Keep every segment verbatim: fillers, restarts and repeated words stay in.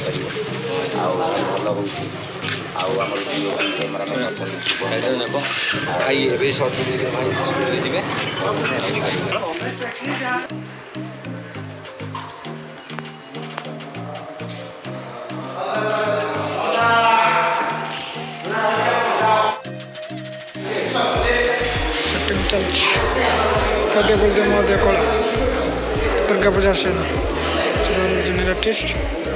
କରିପାରିବ ଆଉ ଭଲ ହେଉଛି ଆଉ ଆମର କ୍ୟାମେରାମ୍ୟାନ୍ ଅଛନ୍ତି ନେବ ଭାଇ ଏବେ ସର୍ଟ ଭିଡ଼ିଓ ଭାଇ ସ୍କୁଲରେ ଯିବେ पदे बोलते महोदय कला दुर्गा पूजा से जूनियर आर्टिस्ट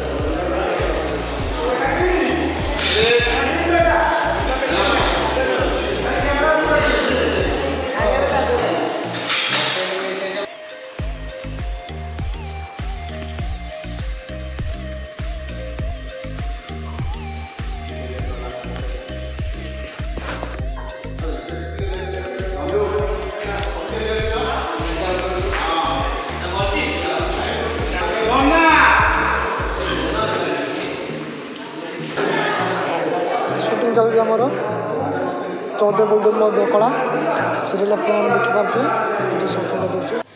चलती आमर चौदह बोलते महोदय कला सीरियल आप देखिपारे सपोर्ट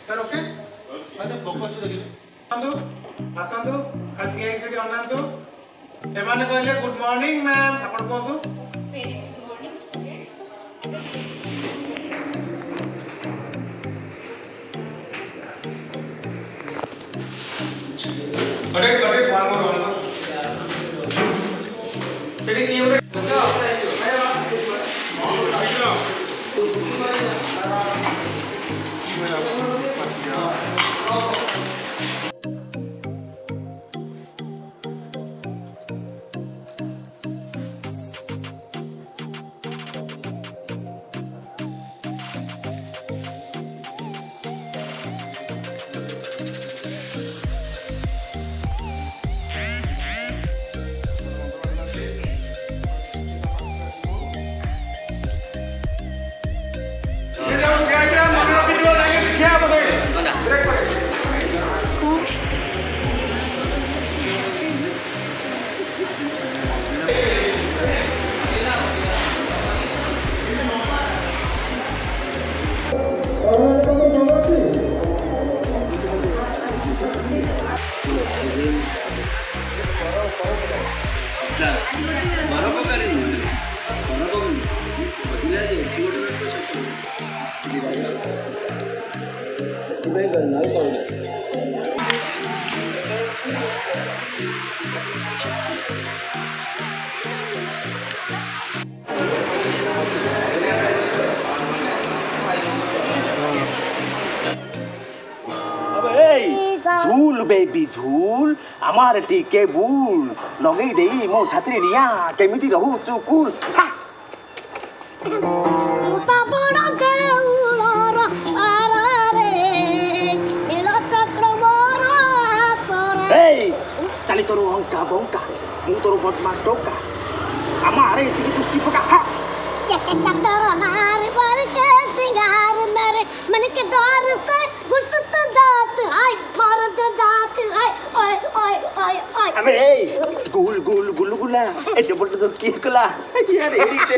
कहले गुड मॉर्निंग मैम आपण कहतु correct correct one more one more तेरे की हो झूल बेबी झूल आमार टीके भूल लगे दे मो छात्री निया केमिति रहू चुकुल चली तोर अंका बंका मु तोर बदमाश टोका आमार एति पुष्टि पका मन के डर से गुस्सा जात आय मारत जात आय ओए ओए ओए ओए अबे ए गुल गुल गुलगुला एते बोलते तो की कला यार एडिटे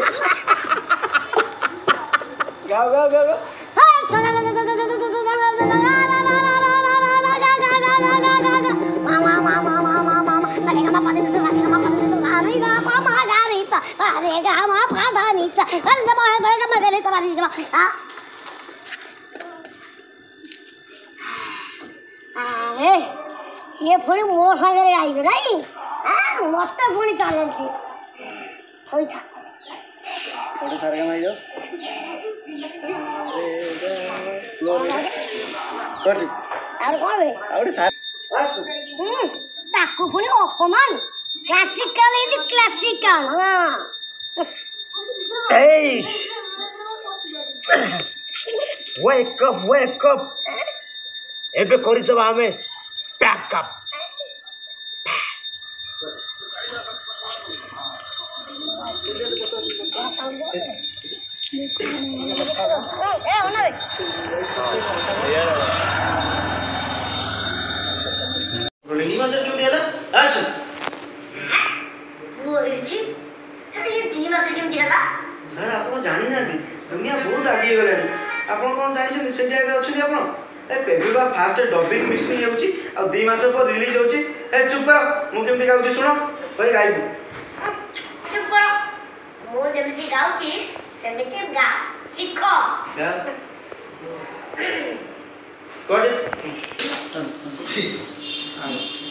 गाओ गाओ गाओ मामा मामा मामा मामा लगे हम पादे से लगे हम पादे तो नहीं ना मामा गारीता अरे गा मा फादा नीचा अंदर में बड़े मगरे तो वाली हां अरे ये पुणी मो सागर आई नहीं मत पुणी चलती होई था कोटे सारे का माइलो कोटे और कौन है और सारे हम्म ताको पुणी अपमान क्लासिकल इज क्लासिकल हां ए वेक अप वेक अप एबे करी तब हमें पैकअप ए होना बे गोली मासे ड्यूटी है ना एक्शन वो जी अरे ये डी मासे ड्यूटी है ना सर आप जानी ना दुनिया बहुत आगे गले आप कौन जानी से आगे अच्छे आप ए बेबी बा फास्ट डबिंग मिक्सिंग होची आ दो मास पर रिलीज होची ए चुप कर मु केमती गाउची सुनो भाई गाइबू चुप करो ମୁଁ ଯେମିତି ଗାଉଛି ସେମିତି ଗା ଶିଖ क्या कोड ठीक आ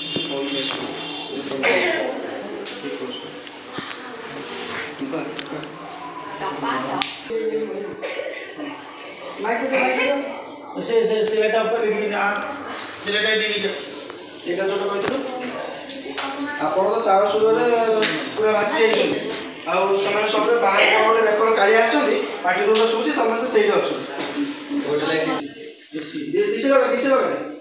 माइक दे माइक दे से से सिलेट ऊपर लिखी जा सिलेट आई डी एटा जोटा कहथिलु आपण तो तार सुरे पूरा वासी जाइछन आ समय सब बाहर कोड रेकर्ड काली आछथि पार्टी रूम सुबुची तमसे सेही अछ ओ चला कि दिस दिस लगा दिस लगा